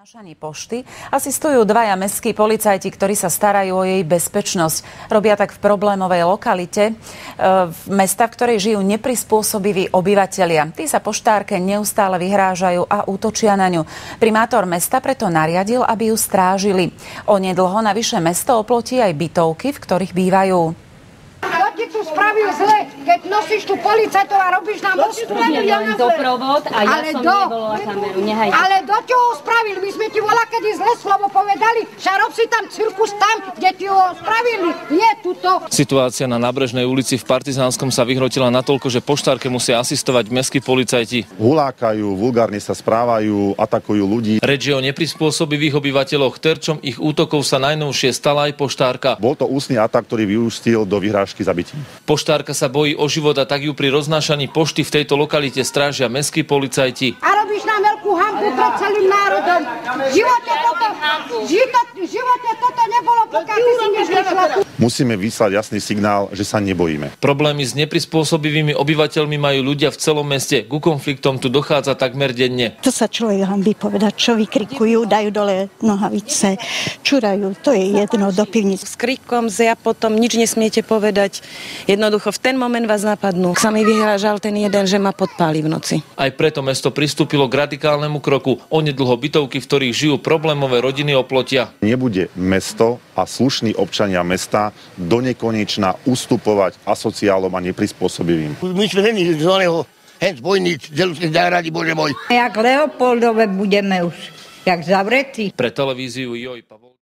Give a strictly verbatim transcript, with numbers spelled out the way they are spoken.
znášaní pošty asistujú dvaja mestskí policajti, ktorí sa starajú o jej bezpečnosť. Robia tak v problémovej lokalite, v mesta, v ktorej žijú neprispôsobiví obyvatelia. Tí sa poštárke neustále vyhrážajú a útočia na ňu. Primátor mesta preto nariadil, aby ju strážili. Onedlho navyše mesto oplotí aj bytovky, v ktorých bývajú. Kto ti tu spravil zle, keď nosíš tu policajtov a robíš nám ostudu? Len doprovod a ja Ale som do, nevolala kameru, nehajte. ale do čo ho spravil? My sme ti voľakedy zle slovo povedali, že rob si tam cirkus tam, kde ti ho spravili, nie tuto. Situácia na Nábrežnej ulici v Partizánskom sa vyhrotila natoľko, že poštárke musia asistovať mestskí policajti. Hulákajú, vulgárne sa správajú, atakujú ľudí. Reč je o neprispôsobivých obyvateľoch, terčom ich útokov sa najnovšie stala aj poštárka. Bol to ústny atak, ktorý vyústil do vyhrážky zabití. Poštárka sa bojí o život a tak ju pri roznášaní pošty v tejto lokalite strážia mestskí policajti. A robíš nám veľkú hanbu pred celým národom. V živote toto, v živote toto nebolo, pokiaľ ty si neprišla. Musíme vyslať jasný signál, že sa nebojíme. Problémy s neprispôsobivými obyvateľmi majú ľudia v celom meste. Ku konfliktom tu dochádza takmer denne. To sa človek hanbí povedať, čo vykrikujú, dajú dole nohavice, čurajú, to je jedno do pivnic. S krikom, zja potom nič nesmiete povedať. Jednoducho v ten moment vás napadnú. Sa mi vyhrážal ten jeden, že ma podpáli v noci. Aj preto mesto pristúpilo k radikálnemu kroku. Onedlho bytovky, v ktorých žijú problémové rodiny, oplotia. Nebude mesto a slušní občania mesta do nekonečna ustupovať asociálom a neprispôsobivým. My sme není z oného hen zbojníc, zeluských záhradí, bože môj. Jak Leopoldove budeme už, jak zavretí. Pre televíziu Joj Pavol.